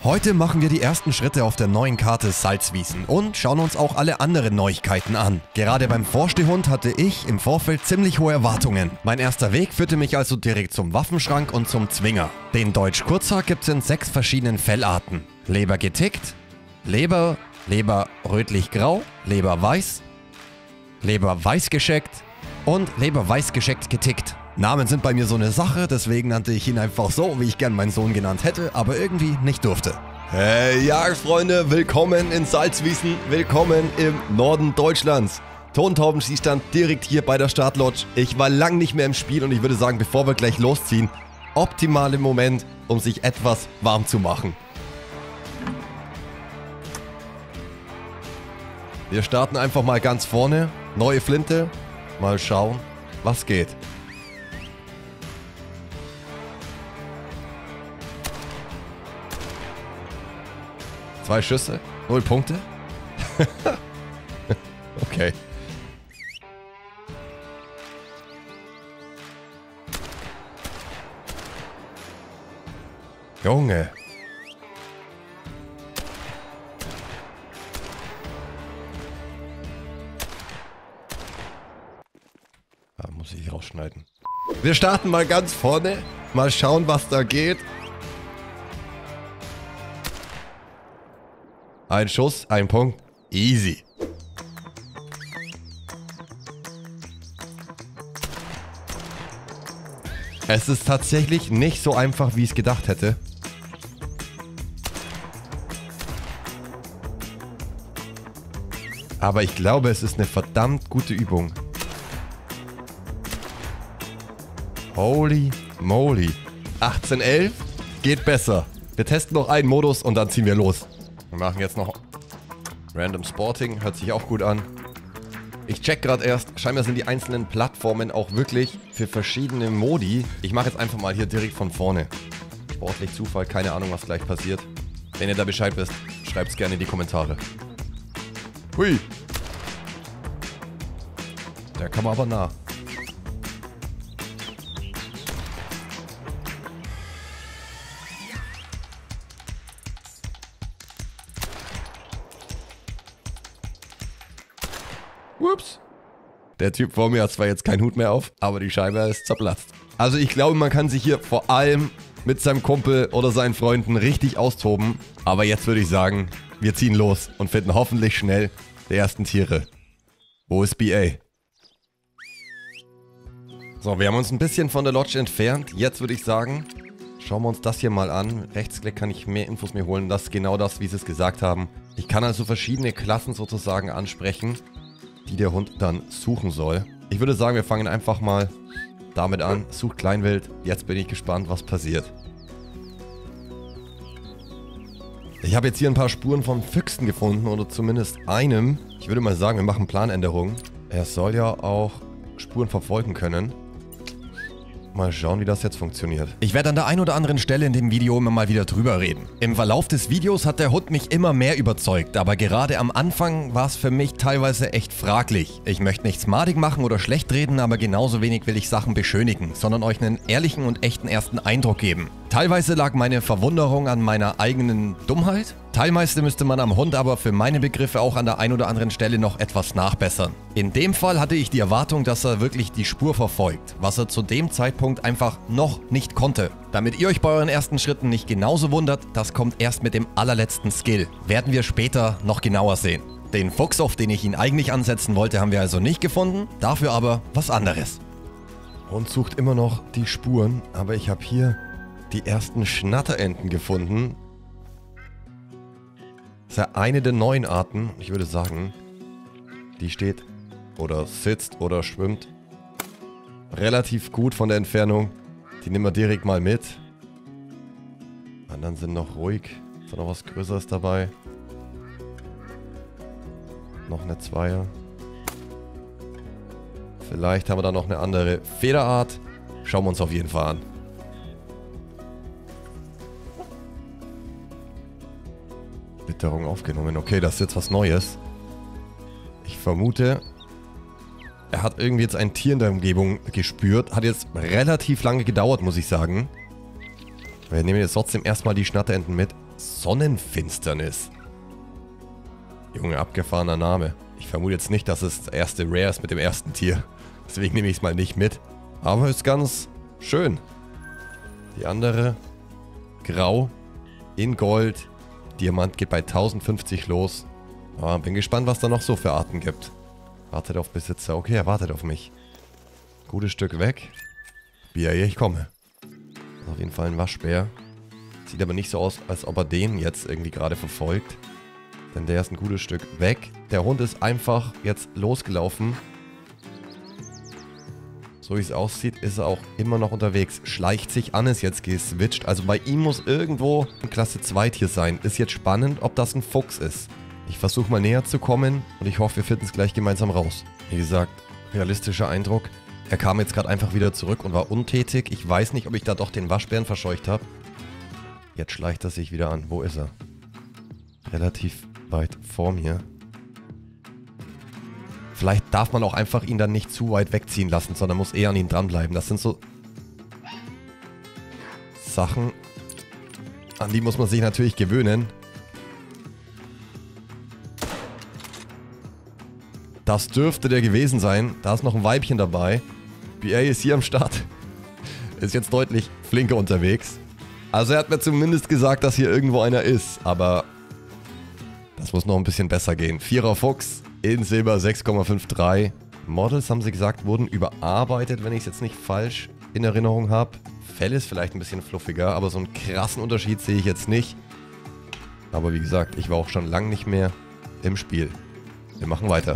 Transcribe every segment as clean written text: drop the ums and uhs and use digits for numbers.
Heute machen wir die ersten Schritte auf der neuen Karte Salzwiesen und schauen uns auch alle anderen Neuigkeiten an. Gerade beim Vorstehhund hatte ich im Vorfeld ziemlich hohe Erwartungen. Mein erster Weg führte mich also direkt zum Waffenschrank und zum Zwinger. Den Deutsch Kurzhaar gibt es in 6 verschiedenen Fellarten. Leber getickt, Leber rötlich-grau, Leber weiß gescheckt und Leber weiß gescheckt getickt. Namen sind bei mir so eine Sache, deswegen nannte ich ihn einfach so, wie ich gern meinen Sohn genannt hätte, aber irgendwie nicht durfte. Hey Jagdfreunde, willkommen in Salzwiesen, willkommen im Norden Deutschlands. Tontaubenschießstand direkt hier bei der Startlodge. Ich war lang nicht mehr im Spiel und ich würde sagen, bevor wir gleich losziehen, optimaler Moment, um sich etwas warm zu machen. Wir starten einfach mal ganz vorne, neue Flinte, mal schauen, was geht. Zwei Schüsse, 0 Punkte. Okay. Junge. Da muss ich rausschneiden. Wir starten mal ganz vorne. Mal schauen, was da geht. Ein Schuss, ein Punkt. Easy. Es ist tatsächlich nicht so einfach, wie ich es gedacht hätte. Aber ich glaube, es ist eine verdammt gute Übung. Holy moly. 18:11 geht besser. Wir testen noch einen Modus und dann ziehen wir los. Wir machen jetzt noch Random Sporting, hört sich auch gut an. Ich check gerade erst, scheinbar sind die einzelnen Plattformen auch wirklich für verschiedene Modi. Ich mache jetzt einfach mal hier direkt von vorne. Sportlich Zufall, keine Ahnung, was gleich passiert. Wenn ihr da Bescheid wisst, schreibt es gerne in die Kommentare. Hui. Der kam aber nah. Ups. Der Typ vor mir hat zwar jetzt keinen Hut mehr auf, aber die Scheibe ist zerplatzt. Also ich glaube, man kann sich hier vor allem mit seinem Kumpel oder seinen Freunden richtig austoben. Aber jetzt würde ich sagen, wir ziehen los und finden hoffentlich schnell die ersten Tiere. Wo ist BA? So, wir haben uns ein bisschen von der Lodge entfernt. Jetzt würde ich sagen, schauen wir uns das hier mal an. Rechtsklick kann ich mehr Infos mir holen. Das ist genau das, wie sie es gesagt haben. Ich kann also verschiedene Klassen sozusagen ansprechen, die der Hund dann suchen soll. Ich würde sagen, wir fangen einfach mal damit an. Sucht Kleinwild. Jetzt bin ich gespannt, was passiert. Ich habe jetzt hier ein paar Spuren von Füchsen gefunden, oder zumindest einem. Ich würde mal sagen, wir machen Planänderungen. Er soll ja auch Spuren verfolgen können. Mal schauen, wie das jetzt funktioniert. Ich werde an der einen oder anderen Stelle in dem Video immer mal wieder drüber reden. Im Verlauf des Videos hat der Hund mich immer mehr überzeugt, aber gerade am Anfang war es für mich teilweise echt fraglich. Ich möchte nichts madig machen oder schlecht reden, aber genauso wenig will ich Sachen beschönigen, sondern euch einen ehrlichen und echten ersten Eindruck geben. Teilweise lag meine Verwunderung an meiner eigenen Dummheit. Teilweise müsste man am Hund aber für meine Begriffe auch an der einen oder anderen Stelle noch etwas nachbessern. In dem Fall hatte ich die Erwartung, dass er wirklich die Spur verfolgt, was er zu dem Zeitpunkt einfach noch nicht konnte. Damit ihr euch bei euren ersten Schritten nicht genauso wundert, das kommt erst mit dem allerletzten Skill. Werden wir später noch genauer sehen. Den Fuchs, auf den ich ihn eigentlich ansetzen wollte, haben wir also nicht gefunden, dafür aber was anderes. Hund sucht immer noch die Spuren, aber ich habe hier die ersten Schnatterenten gefunden. Das ist ja eine der neuen Arten. Ich würde sagen, die steht oder sitzt oder schwimmt relativ gut von der Entfernung. Die nehmen wir direkt mal mit. Anderen sind noch ruhig. Ist da noch was Größeres dabei? Noch eine Zweier. Vielleicht haben wir da noch eine andere Federart. Schauen wir uns auf jeden Fall an. Witterung aufgenommen. Okay, das ist jetzt was Neues. Ich vermute, er hat irgendwie jetzt ein Tier in der Umgebung gespürt. Hat jetzt relativ lange gedauert, muss ich sagen. Wir nehmen jetzt trotzdem erstmal die Schnatterenten mit. Sonnenfinsternis. Junge, abgefahrener Name. Ich vermute jetzt nicht, dass es das erste Rare ist mit dem ersten Tier. Deswegen nehme ich es mal nicht mit. Aber ist ganz schön. Die andere, grau, in Gold. Diamant geht bei 1050 los. Aber bin gespannt, was da noch so für Arten gibt. Wartet auf Besitzer. Okay, er wartet auf mich. Gutes Stück weg. BIA, ich komme. Auf jeden Fall ein Waschbär. Sieht aber nicht so aus, als ob er den jetzt irgendwie gerade verfolgt. Denn der ist ein gutes Stück weg. Der Hund ist einfach jetzt losgelaufen. So wie es aussieht, ist er auch immer noch unterwegs. Schleicht sich an, ist jetzt geswitcht. Also bei ihm muss irgendwo ein Klasse 2 Tier sein. Ist jetzt spannend, ob das ein Fuchs ist. Ich versuche mal näher zu kommen und ich hoffe, wir finden es gleich gemeinsam raus. Wie gesagt, realistischer Eindruck. Er kam jetzt gerade einfach wieder zurück und war untätig. Ich weiß nicht, ob ich da doch den Waschbären verscheucht habe. Jetzt schleicht er sich wieder an. Wo ist er? Relativ weit vor mir. Vielleicht darf man auch einfach ihn dann nicht zu weit wegziehen lassen, sondern muss eher an ihn dranbleiben. Das sind so Sachen, an die muss man sich natürlich gewöhnen. Das dürfte der gewesen sein. Da ist noch ein Weibchen dabei. BA ist hier am Start. Ist jetzt deutlich flinker unterwegs. Also er hat mir zumindest gesagt, dass hier irgendwo einer ist. Aber das muss noch ein bisschen besser gehen. 4er Fuchs in Silber 6,53. Models, haben sie gesagt, wurden überarbeitet, wenn ich es jetzt nicht falsch in Erinnerung habe. Fell ist vielleicht ein bisschen fluffiger, aber so einen krassen Unterschied sehe ich jetzt nicht. Aber wie gesagt, ich war auch schon lange nicht mehr im Spiel. Wir machen weiter.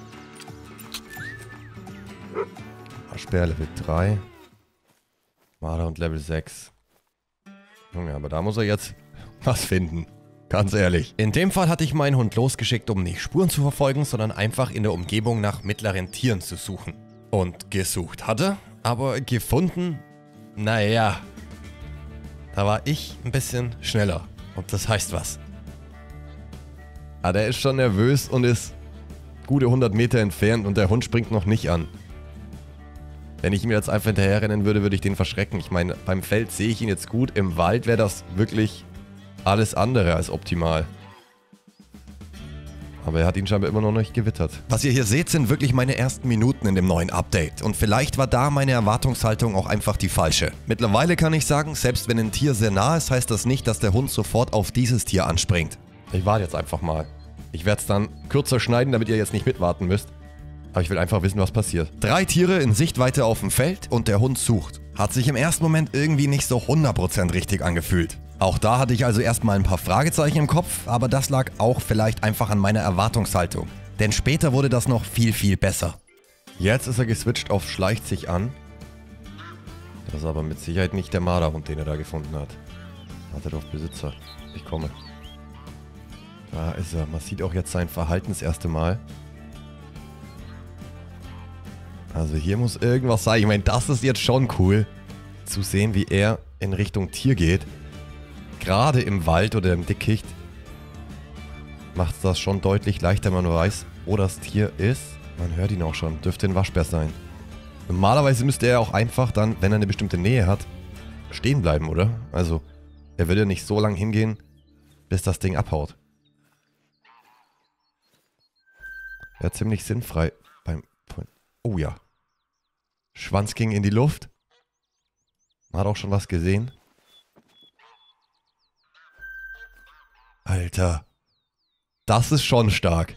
Waschbär Level 3. Marder und Level 6. Junge, aber da muss er jetzt was finden. Ganz ehrlich. In dem Fall hatte ich meinen Hund losgeschickt, um nicht Spuren zu verfolgen, sondern einfach in der Umgebung nach mittleren Tieren zu suchen. Und gesucht hat er, aber gefunden, naja, da war ich ein bisschen schneller. Und das heißt was. Ah, der ist schon nervös und ist gute 100 Meter entfernt und der Hund springt noch nicht an. Wenn ich ihm jetzt einfach hinterher rennen würde, würde ich den verschrecken. Ich meine, beim Feld sehe ich ihn jetzt gut. Im Wald wäre das wirklich alles andere als optimal. Aber er hat ihn scheinbar immer noch nicht gewittert. Was ihr hier seht, sind wirklich meine ersten Minuten in dem neuen Update. Und vielleicht war da meine Erwartungshaltung auch einfach die falsche. Mittlerweile kann ich sagen, selbst wenn ein Tier sehr nah ist, heißt das nicht, dass der Hund sofort auf dieses Tier anspringt. Ich warte jetzt einfach mal. Ich werde es dann kürzer schneiden, damit ihr jetzt nicht mitwarten müsst. Aber ich will einfach wissen, was passiert. 3 Tiere in Sichtweite auf dem Feld und der Hund sucht. Hat sich im ersten Moment irgendwie nicht so 100% richtig angefühlt. Auch da hatte ich also erstmal ein paar Fragezeichen im Kopf, aber das lag auch vielleicht einfach an meiner Erwartungshaltung. Denn später wurde das noch viel, viel besser. Jetzt ist er geswitcht auf Schleicht sich an. Das ist aber mit Sicherheit nicht der Marderhund, den er da gefunden hat. Wartet auf Besitzer. Ich komme. Da ist er. Man sieht auch jetzt sein Verhalten das erste Mal. Also hier muss irgendwas sein. Ich meine, das ist jetzt schon cool, zu sehen, wie er in Richtung Tier geht. Gerade im Wald oder im Dickicht macht es das schon deutlich leichter, wenn man weiß, wo das Tier ist. Man hört ihn auch schon. Dürfte ein Waschbär sein. Normalerweise müsste er auch einfach dann, wenn er eine bestimmte Nähe hat, stehen bleiben, oder? Also, er würde nicht so lange hingehen, bis das Ding abhaut. Wäre ziemlich sinnfrei beim Point. Oh ja. Schwanz ging in die Luft. Man hat auch schon was gesehen. Alter. Das ist schon stark.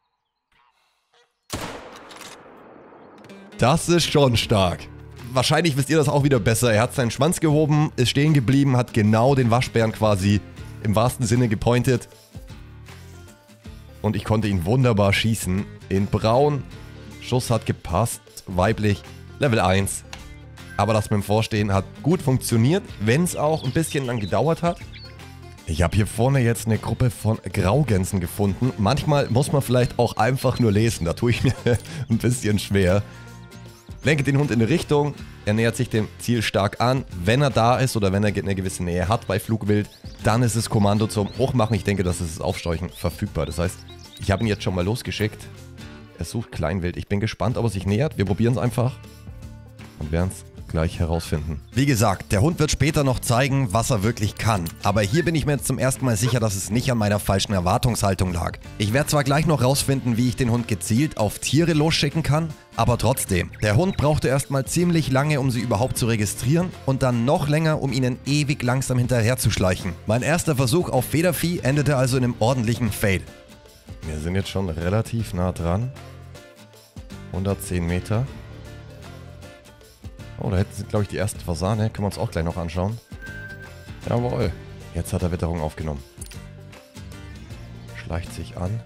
Das ist schon stark. Wahrscheinlich wisst ihr das auch wieder besser. Er hat seinen Schwanz gehoben, ist stehen geblieben, hat genau den Waschbären quasi im wahrsten Sinne gepointet. Und ich konnte ihn wunderbar schießen. In braun. Schuss hat gepasst. Weiblich. Level 1. Aber das mit dem Vorstehen hat gut funktioniert, wenn es auch ein bisschen lang gedauert hat. Ich habe hier vorne jetzt eine Gruppe von Graugänsen gefunden. Manchmal muss man vielleicht auch einfach nur lesen. Da tue ich mir ein bisschen schwer. Lenke den Hund in eine Richtung. Er nähert sich dem Ziel stark an. Wenn er da ist oder wenn er eine gewisse Nähe hat bei Flugwild, dann ist das Kommando zum Hochmachen. Ich denke, das ist das Aufscheuchen verfügbar. Das heißt, ich habe ihn jetzt schon mal losgeschickt. Er sucht Kleinwild. Ich bin gespannt, ob er sich nähert. Wir probieren es einfach. Und werden es gleich herausfinden. Wie gesagt, der Hund wird später noch zeigen, was er wirklich kann. Aber hier bin ich mir jetzt zum ersten Mal sicher, dass es nicht an meiner falschen Erwartungshaltung lag. Ich werde zwar gleich noch rausfinden, wie ich den Hund gezielt auf Tiere losschicken kann, aber trotzdem. Der Hund brauchte erstmal ziemlich lange, um sie überhaupt zu registrieren und dann noch länger, um ihnen ewig langsam hinterher zu schleichen. Mein erster Versuch auf Federvieh endete also in einem ordentlichen Fail. Wir sind jetzt schon relativ nah dran. 110 Meter. Oh, da hätten sie, glaube ich, die ersten Fasane. Können wir uns auch gleich noch anschauen. Jawohl. Jetzt hat er Witterung aufgenommen. Schleicht sich an.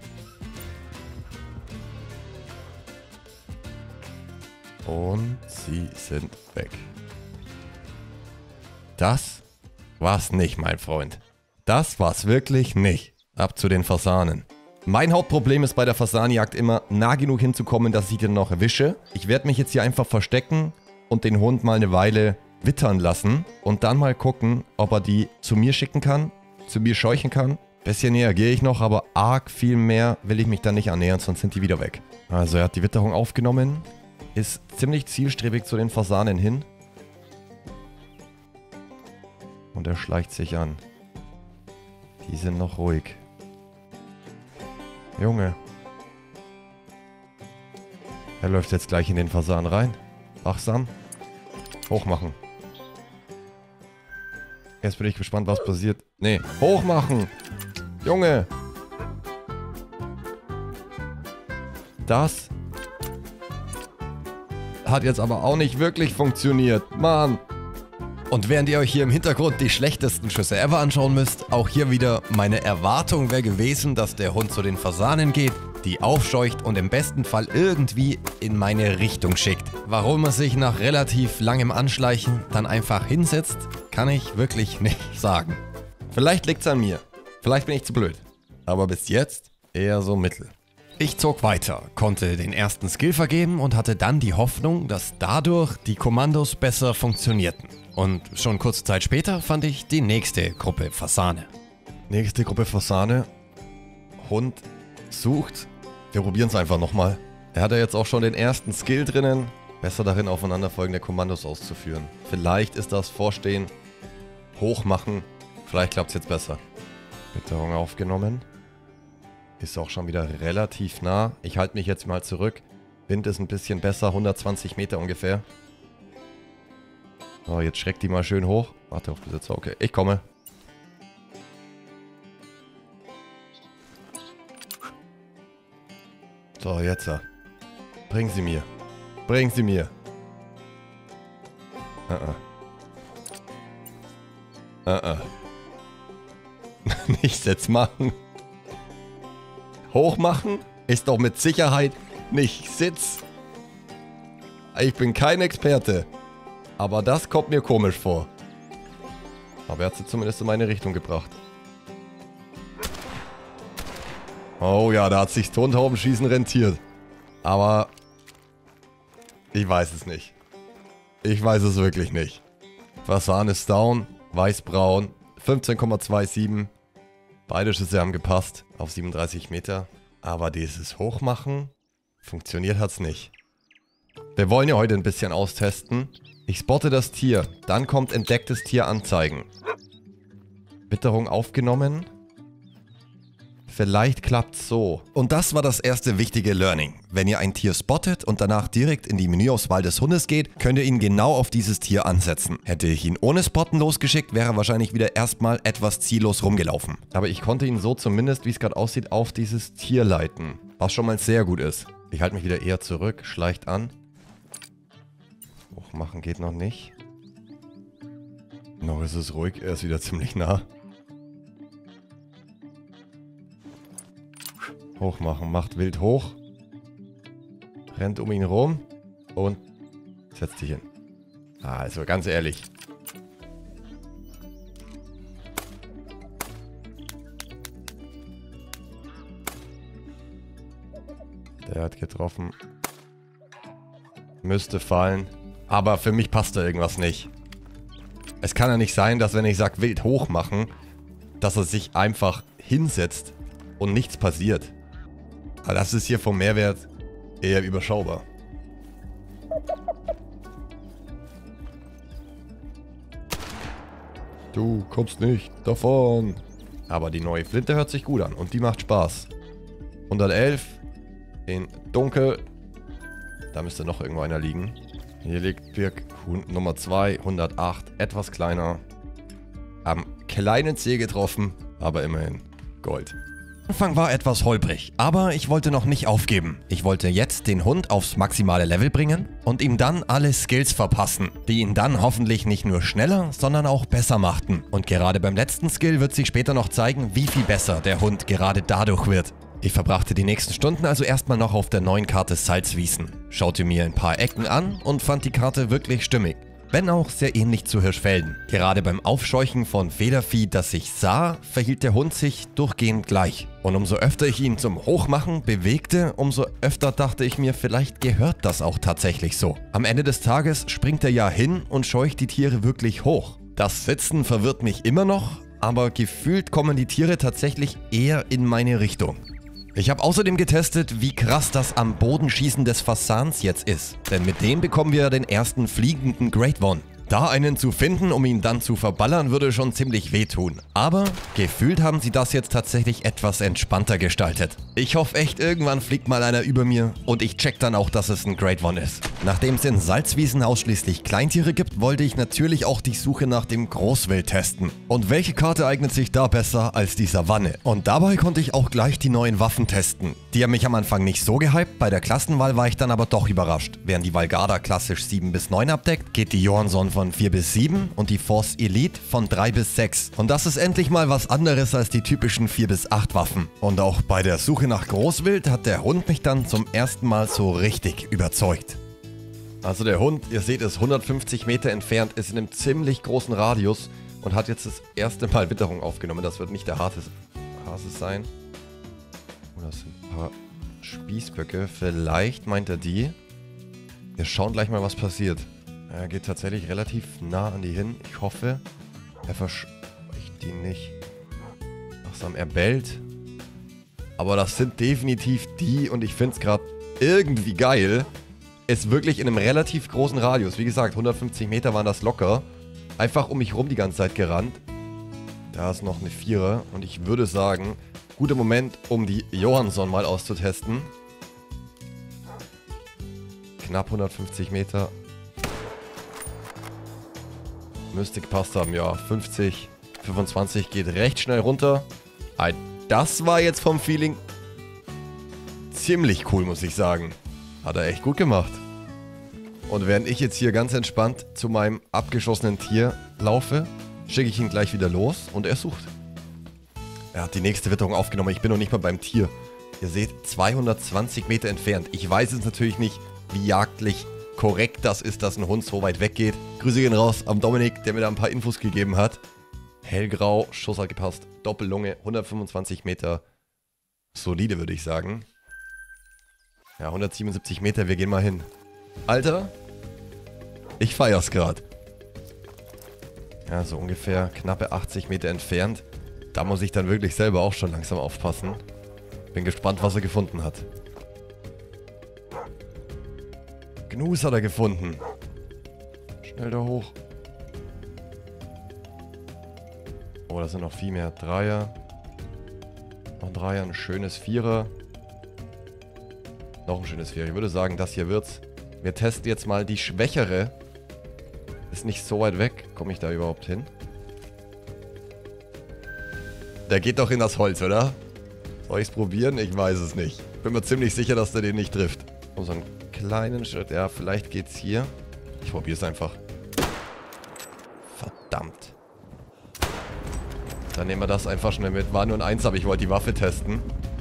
Und sie sind weg. Das war's nicht, mein Freund. Das war's wirklich nicht. Ab zu den Fasanen. Mein Hauptproblem ist bei der Fasanenjagd immer, nah genug hinzukommen, dass ich den noch erwische. Ich werde mich jetzt hier einfach verstecken und den Hund mal eine Weile wittern lassen und dann mal gucken, ob er die zu mir schicken kann, zu mir scheuchen kann. Bisschen näher gehe ich noch, aber arg viel mehr will ich mich dann nicht annähern, sonst sind die wieder weg. Also er hat die Witterung aufgenommen, ist ziemlich zielstrebig zu den Fasanen hin. Und er schleicht sich an. Die sind noch ruhig. Junge. Er läuft jetzt gleich in den Fasan rein. Wachsam. Hochmachen. Jetzt bin ich gespannt, was passiert. Nee, hochmachen. Junge. Das hat jetzt aber auch nicht wirklich funktioniert. Mann. Und während ihr euch hier im Hintergrund die schlechtesten Schüsse ever anschauen müsst, auch hier wieder meine Erwartung wäre gewesen, dass der Hund zu den Fasanen geht, die aufscheucht und im besten Fall irgendwie in meine Richtung schickt. Warum er sich nach relativ langem Anschleichen dann einfach hinsetzt, kann ich wirklich nicht sagen. Vielleicht liegt's an mir. Vielleicht bin ich zu blöd. Aber bis jetzt eher so mittel. Ich zog weiter, konnte den ersten Skill vergeben und hatte dann die Hoffnung, dass dadurch die Kommandos besser funktionierten. Und schon kurze Zeit später fand ich die nächste Gruppe Fasane. Nächste Gruppe Fasane. Hund sucht. Wir probieren es einfach nochmal. Er hat ja jetzt auch schon den ersten Skill drinnen. Besser darin, aufeinanderfolgende Kommandos auszuführen. Vielleicht ist das Vorstehen, Hochmachen. Vielleicht klappt es jetzt besser. Witterung aufgenommen. Ist auch schon wieder relativ nah. Ich halte mich jetzt mal zurück. Wind ist ein bisschen besser, 120 Meter ungefähr. So, jetzt schreckt die mal schön hoch. Warte auf Besitzer, okay. Ich komme. So, jetzt. Bring sie mir. Bring sie mir. Nicht jetzt machen. Hochmachen ist doch mit Sicherheit nicht Sitz. Ich bin kein Experte. Aber das kommt mir komisch vor. Aber er hat sie zumindest in meine Richtung gebracht. Oh ja, da hat sich Tontaubenschießen rentiert. Aber ich weiß es nicht. Ich weiß es wirklich nicht. Fasan ist down, weißbraun, 15,27. Beide Schüsse haben gepasst auf 37 Meter. Aber dieses Hochmachen, funktioniert hat's nicht. Wir wollen ja heute ein bisschen austesten. Ich spotte das Tier, dann kommt entdecktes Tier anzeigen. Witterung aufgenommen. Vielleicht klappt's so. Und das war das erste wichtige Learning. Wenn ihr ein Tier spottet und danach direkt in die Menüauswahl des Hundes geht, könnt ihr ihn genau auf dieses Tier ansetzen. Hätte ich ihn ohne Spotten losgeschickt, wäre er wahrscheinlich wieder erstmal etwas ziellos rumgelaufen. Aber ich konnte ihn so zumindest, wie es gerade aussieht, auf dieses Tier leiten. Was schon mal sehr gut ist. Ich halte mich wieder eher zurück, schleicht an. Hochmachen geht noch nicht. Noch ist es ruhig, er ist wieder ziemlich nah. Hochmachen, macht wild hoch. Rennt um ihn rum. Und setzt sich hin. Also ganz ehrlich. Der hat getroffen. Müsste fallen. Aber für mich passt da irgendwas nicht. Es kann ja nicht sein, dass wenn ich sage wild hochmachen, dass er sich einfach hinsetzt und nichts passiert. Aber das ist hier vom Mehrwert eher überschaubar. Du kommst nicht davon. Aber die neue Flinte hört sich gut an und die macht Spaß. 111 in Dunkel. Da müsste noch irgendwo einer liegen. Hier liegt Birk Nummer 2, 108, etwas kleiner. Am kleinen Zeh getroffen, aber immerhin Gold. Anfang war etwas holprig, aber ich wollte noch nicht aufgeben. Ich wollte jetzt den Hund aufs maximale Level bringen und ihm dann alle Skills verpassen, die ihn dann hoffentlich nicht nur schneller, sondern auch besser machten. Und gerade beim letzten Skill wird sich später noch zeigen, wie viel besser der Hund gerade dadurch wird. Ich verbrachte die nächsten Stunden also erstmal noch auf der neuen Karte Salzwiesen, schaute mir ein paar Ecken an und fand die Karte wirklich stimmig. Wenn auch sehr ähnlich zu Hirschfelden. Gerade beim Aufscheuchen von Federvieh, das ich sah, verhielt der Hund sich durchgehend gleich. Und umso öfter ich ihn zum Hochmachen bewegte, umso öfter dachte ich mir, vielleicht gehört das auch tatsächlich so. Am Ende des Tages springt er ja hin und scheucht die Tiere wirklich hoch. Das Sitzen verwirrt mich immer noch, aber gefühlt kommen die Tiere tatsächlich eher in meine Richtung. Ich habe außerdem getestet, wie krass das am Bodenschießen des Fasans jetzt ist. Denn mit dem bekommen wir den ersten fliegenden Great One. Da einen zu finden, um ihn dann zu verballern, würde schon ziemlich wehtun. Aber gefühlt haben sie das jetzt tatsächlich etwas entspannter gestaltet. Ich hoffe echt, irgendwann fliegt mal einer über mir und ich check dann auch, dass es ein Great One ist. Nachdem es in Salzwiesen ausschließlich Kleintiere gibt, wollte ich natürlich auch die Suche nach dem Großwild testen. Und welche Karte eignet sich da besser als die Savanne? Und dabei konnte ich auch gleich die neuen Waffen testen. Die haben mich am Anfang nicht so gehypt, bei der Klassenwahl war ich dann aber doch überrascht. Während die Valgarda klassisch 7 bis 9 abdeckt, geht die Johansson von 4 bis 7 und die Force Elite von 3 bis 6. Und das ist endlich mal was anderes als die typischen 4 bis 8 Waffen. Und auch bei der Suche nach Großwild hat der Hund mich dann zum ersten Mal so richtig überzeugt. Also der Hund, ihr seht es, 150 Meter entfernt, ist in einem ziemlich großen Radius und hat jetzt das erste Mal Witterung aufgenommen. Das wird nicht der Hase sein. Oh, das sind ein paar Spießböcke. Vielleicht meint er die. Wir schauen gleich mal, was passiert. Er geht tatsächlich relativ nah an die hin. Ich hoffe, er verscheucht die nicht. Ach, er bellt. Aber das sind definitiv die und ich finde es gerade irgendwie geil. Ist wirklich in einem relativ großen Radius. Wie gesagt, 150 Meter waren das locker. Einfach um mich rum die ganze Zeit gerannt. Da ist noch eine Vierer und ich würde sagen, guter Moment, um die Johansson mal auszutesten. Knapp 150 Meter. Müsste gepasst haben, ja. 50, 25 geht recht schnell runter. Das war jetzt vom Feeling ziemlich cool, muss ich sagen. Hat er echt gut gemacht. Und während ich jetzt hier ganz entspannt zu meinem abgeschossenen Tier laufe, schicke ich ihn gleich wieder los und er sucht. Er hat die nächste Witterung aufgenommen. Ich bin noch nicht mal beim Tier. Ihr seht, 220 Meter entfernt. Ich weiß jetzt natürlich nicht, wie jagdlich korrekt das ist, dass ein Hund so weit weggeht. Grüße gehen raus am Dominik, der mir da ein paar Infos gegeben hat. Hellgrau, Schuss hat gepasst, Doppellunge, 125 Meter. Solide, würde ich sagen. Ja, 177 Meter, wir gehen mal hin. Alter, ich feier's gerade. Ja, so ungefähr knappe 80 Meter entfernt. Da muss ich dann wirklich selber auch schon langsam aufpassen. Bin gespannt, was er gefunden hat. Gnus hat er gefunden. Schnell da hoch. Oh, da sind noch viel mehr. Dreier. Noch ein Dreier, ein schönes Vierer. Noch ein schönes Vierer. Ich würde sagen, das hier wird's. Wir testen jetzt mal die schwächere. Ist nicht so weit weg. Komme ich da überhaupt hin? Der geht doch in das Holz, oder? Soll ich's probieren? Ich weiß es nicht. Bin mir ziemlich sicher, dass der den nicht trifft. Oh, so einen kleinen Schritt. Ja, vielleicht geht's hier. Ich probiere es einfach. Verdammt. Dann nehmen wir das einfach schnell mit. War nur ein 1, aber ich wollte die Waffe testen.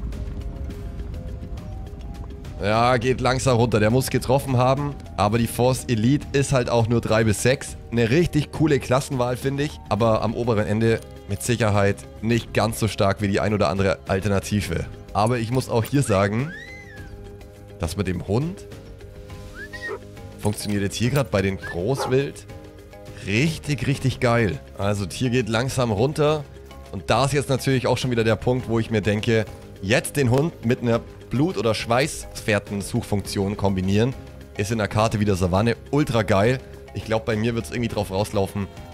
Ja, geht langsam runter. Der muss getroffen haben. Aber die Force Elite ist halt auch nur 3 bis 6. Eine richtig coole Klassenwahl, finde ich. Aber am oberen Ende mit Sicherheit nicht ganz so stark wie die ein oder andere Alternative. Aber ich muss auch hier sagen, das mit dem Hund funktioniert jetzt hier gerade bei den Großwild richtig, richtig geil. Also Tier geht langsam runter. Und da ist jetzt natürlich auch schon wieder der Punkt, wo ich mir denke, jetzt den Hund mit einer Blut- oder Schweißfährten-Suchfunktion kombinieren, ist in der Karte wieder Savanne ultra geil. Ich glaube, bei mir wird es irgendwie drauf rauslaufen,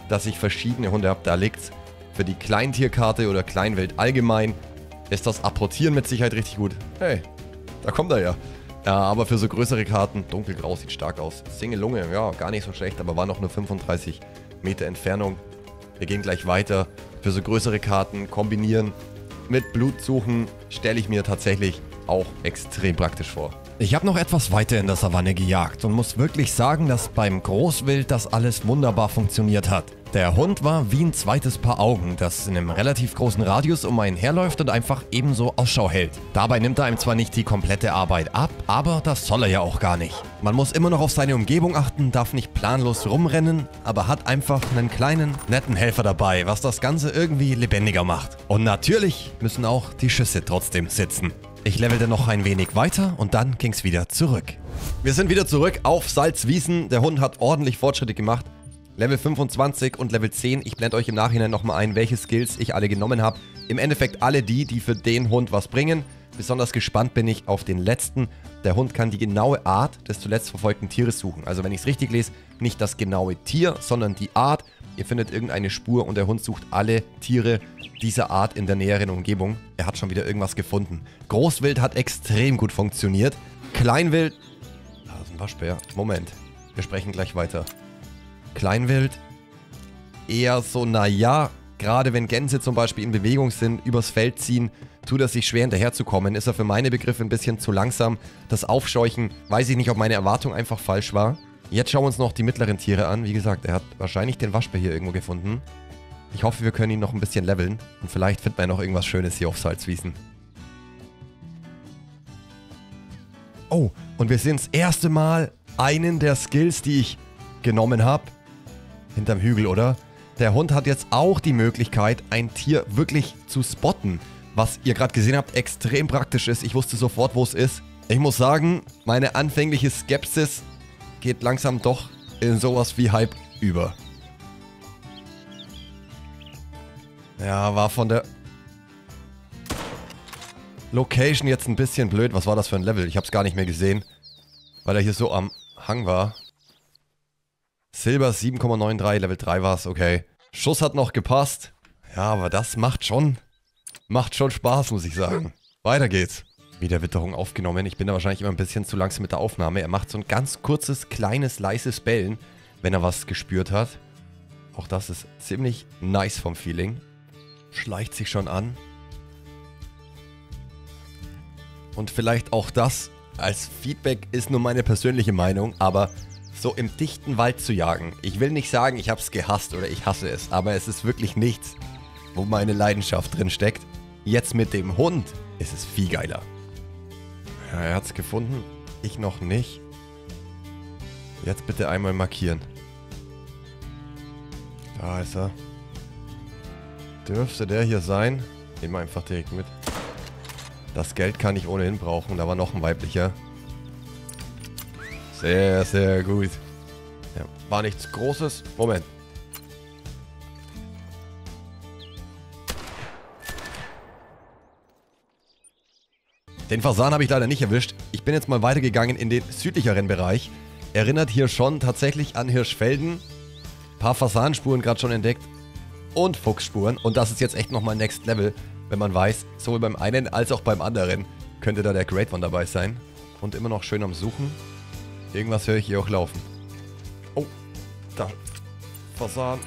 dass ich verschiedene Hunde habe. Da liegt's. Für die Kleintierkarte oder Kleinwild allgemein ist das Apportieren mit Sicherheit richtig gut. Hey, da kommt er ja. Ja, aber für so größere Karten, dunkelgrau sieht stark aus. Single Lunge, ja, gar nicht so schlecht, aber war noch nur 35 Meter Entfernung. Wir gehen gleich weiter. Für so größere Karten kombinieren mit Blutsuchen stelle ich mir tatsächlich auch extrem praktisch vor. Ich habe noch etwas weiter in der Savanne gejagt und muss wirklich sagen, dass beim Großwild das alles wunderbar funktioniert hat. Der Hund war wie ein zweites Paar Augen, das in einem relativ großen Radius um einen herläuft und einfach ebenso Ausschau hält. Dabei nimmt er einem zwar nicht die komplette Arbeit ab, aber das soll er ja auch gar nicht. Man muss immer noch auf seine Umgebung achten, darf nicht planlos rumrennen, aber hat einfach einen kleinen, netten Helfer dabei, was das Ganze irgendwie lebendiger macht. Und natürlich müssen auch die Schüsse trotzdem sitzen. Ich levelte noch ein wenig weiter und dann ging's wieder zurück. Wir sind wieder zurück auf Salzwiesen. Der Hund hat ordentlich Fortschritte gemacht. Level 25 und Level 10. Ich blende euch im Nachhinein nochmal ein, welche Skills ich alle genommen habe. Im Endeffekt alle die für den Hund was bringen. Besonders gespannt bin ich auf den letzten. Der Hund kann die genaue Art des zuletzt verfolgten Tieres suchen. Also wenn ich es richtig lese, nicht das genaue Tier, sondern die Art. Ihr findet irgendeine Spur und der Hund sucht alle Tiere dieser Art in der näheren Umgebung. Er hat schon wieder irgendwas gefunden. Großwild hat extrem gut funktioniert. Kleinwild... Da ist ein Waschbär. Moment, wir sprechen gleich weiter. Kleinwild eher so, naja, gerade wenn Gänse zum Beispiel in Bewegung sind, übers Feld ziehen, tut er sich schwer hinterherzukommen. Ist er für meine Begriffe ein bisschen zu langsam. Das Aufscheuchen, weiß ich nicht, ob meine Erwartung einfach falsch war. Jetzt schauen wir uns noch die mittleren Tiere an. Wie gesagt, er hat wahrscheinlich den Waschbär hier irgendwo gefunden. Ich hoffe, wir können ihn noch ein bisschen leveln. Und vielleicht findet man noch irgendwas Schönes hier auf Salzwiesen. Oh, und wir sehen das erste Mal einen der Skills, die ich genommen habe. Hinterm Hügel, oder? Der Hund hat jetzt auch die Möglichkeit, ein Tier wirklich zu spotten. Was ihr gerade gesehen habt, extrem praktisch ist. Ich wusste sofort, wo es ist. Ich muss sagen, meine anfängliche Skepsis geht langsam doch in sowas wie Hype über. Ja, war von der Location jetzt ein bisschen blöd. Was war das für ein Level? Ich habe es gar nicht mehr gesehen, weil er hier so am Hang war. Silber 7,93, Level 3 war es, okay. Schuss hat noch gepasst. Ja, aber das macht schon Spaß, muss ich sagen. Weiter geht's. Wieder Witterung aufgenommen. Ich bin da wahrscheinlich immer ein bisschen zu langsam mit der Aufnahme. Er macht so ein ganz kurzes, kleines, leises Bellen, wenn er was gespürt hat. Auch das ist ziemlich nice vom Feeling. Schleicht sich schon an. Und vielleicht auch das als Feedback ist nur meine persönliche Meinung, aber so im dichten Wald zu jagen. Ich will nicht sagen, ich habe es gehasst oder ich hasse es, aber es ist wirklich nichts, wo meine Leidenschaft drin steckt. Jetzt mit dem Hund ist es viel geiler. Ja, er hat es gefunden. Ich noch nicht. Jetzt bitte einmal markieren. Da ist er. Dürfte der hier sein? Nehmen wir einfach direkt mit. Das Geld kann ich ohnehin brauchen. Da war noch ein weiblicher. Sehr, sehr gut. Ja, war nichts Großes. Moment. Den Fasan habe ich leider nicht erwischt. Ich bin jetzt mal weitergegangen in den südlicheren Bereich. Erinnert hier schon tatsächlich an Hirschfelden. Ein paar Fasanspuren gerade schon entdeckt. Und Fuchsspuren. Und das ist jetzt echt nochmal Next Level. Wenn man weiß, sowohl beim einen als auch beim anderen könnte da der Great One dabei sein. Und immer noch schön am Suchen. Irgendwas höre ich hier auch laufen. Oh, da. Fasan.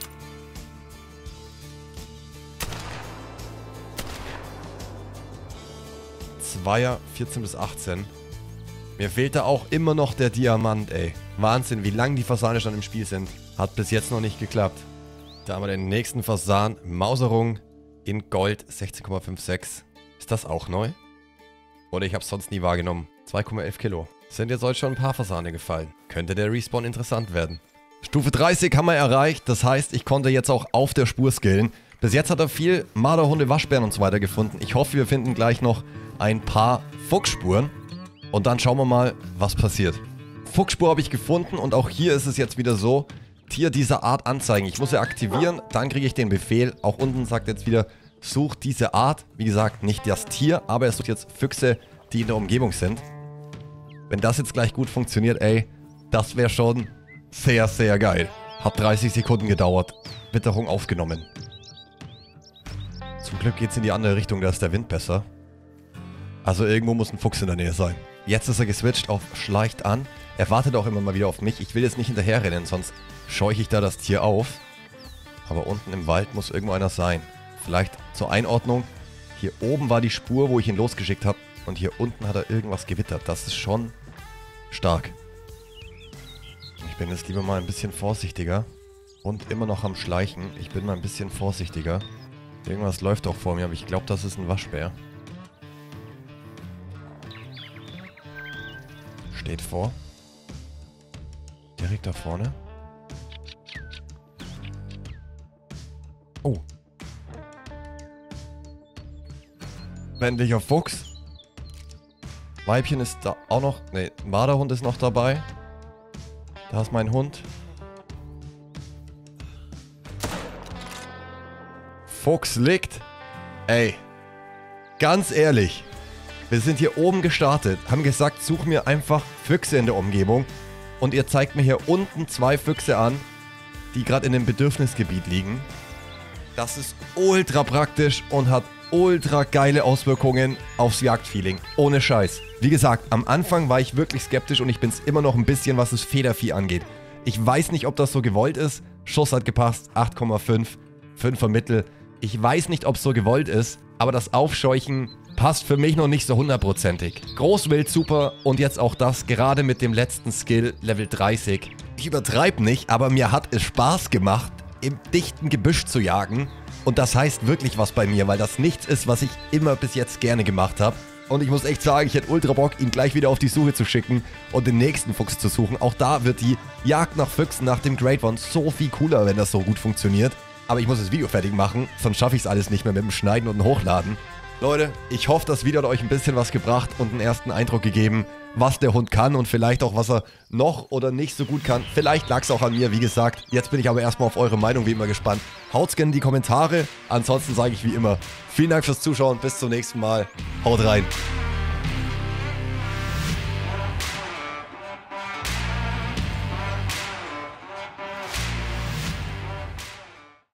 Zweier, 14 bis 18. Mir fehlt da auch immer noch der Diamant, ey. Wahnsinn, wie lange die Fasane schon im Spiel sind. Hat bis jetzt noch nicht geklappt. Da haben wir den nächsten Fasan. Mauserung in Gold 16,56. Ist das auch neu? Oder ich habe es sonst nie wahrgenommen. 2,11 Kilo. Sind jetzt heute schon ein paar Fasane gefallen. Könnte der Respawn interessant werden. Stufe 30 haben wir erreicht. Das heißt, ich konnte jetzt auch auf der Spur skillen. Bis jetzt hat er viel Marderhunde, Waschbären und so weiter gefunden. Ich hoffe, wir finden gleich noch ein paar Fuchsspuren. Und dann schauen wir mal, was passiert. Fuchsspur habe ich gefunden und auch hier ist es jetzt wieder so. Tier dieser Art anzeigen. Ich muss sie aktivieren, dann kriege ich den Befehl. Auch unten sagt jetzt wieder, sucht diese Art. Wie gesagt, nicht das Tier, aber es sucht jetzt Füchse, die in der Umgebung sind. Wenn das jetzt gleich gut funktioniert, ey, das wäre schon sehr, sehr geil. Hat 30 Sekunden gedauert. Witterung aufgenommen. Zum Glück geht's in die andere Richtung, da ist der Wind besser. Also irgendwo muss ein Fuchs in der Nähe sein. Jetzt ist er geswitcht auf Schleicht an. Er wartet auch immer mal wieder auf mich. Ich will jetzt nicht hinterherrennen, sonst scheuche ich da das Tier auf. Aber unten im Wald muss irgendwo einer sein. Vielleicht zur Einordnung. Hier oben war die Spur, wo ich ihn losgeschickt habe. Und hier unten hat er irgendwas gewittert. Das ist schon stark. Ich bin jetzt lieber mal ein bisschen vorsichtiger. Und immer noch am Schleichen. Ich bin mal ein bisschen vorsichtiger. Irgendwas läuft auch vor mir, aber ich glaube, das ist ein Waschbär. Steht vor. Direkt da vorne. Oh. Männlicher Fuchs. Weibchen ist da auch noch. Ne, Marderhund ist noch dabei. Da ist mein Hund. Fuchs liegt. Ey. Ganz ehrlich. Wir sind hier oben gestartet. Haben gesagt, such mir einfach Füchse in der Umgebung. Und ihr zeigt mir hier unten 2 Füchse an, die gerade in dem Bedürfnisgebiet liegen. Das ist ultra praktisch und hat ultra geile Auswirkungen aufs Jagdfeeling. Ohne Scheiß. Wie gesagt, am Anfang war ich wirklich skeptisch und ich bin es immer noch ein bisschen, was das Federvieh angeht. Ich weiß nicht, ob das so gewollt ist. Schuss hat gepasst, 8,5, 5er Mittel. Ich weiß nicht, ob es so gewollt ist, aber das Aufscheuchen passt für mich noch nicht so 100%ig. Großwild super und jetzt auch das, gerade mit dem letzten Skill, Level 30. Ich übertreibe nicht, aber mir hat es Spaß gemacht, im dichten Gebüsch zu jagen. Und das heißt wirklich was bei mir, weil das nichts ist, was ich immer bis jetzt gerne gemacht habe. Und ich muss echt sagen, ich hätte ultra Bock, ihn gleich wieder auf die Suche zu schicken und den nächsten Fuchs zu suchen. Auch da wird die Jagd nach Füchsen nach dem Great One so viel cooler, wenn das so gut funktioniert. Aber ich muss das Video fertig machen, sonst schaffe ich es alles nicht mehr mit dem Schneiden und dem Hochladen. Leute, ich hoffe, das Video hat euch ein bisschen was gebracht und einen ersten Eindruck gegeben, was der Hund kann und vielleicht auch, was er noch oder nicht so gut kann. Vielleicht lag es auch an mir, wie gesagt. Jetzt bin ich aber erstmal auf eure Meinung wie immer gespannt. Haut's gerne in die Kommentare. Ansonsten sage ich wie immer, vielen Dank fürs Zuschauen. Bis zum nächsten Mal. Haut rein.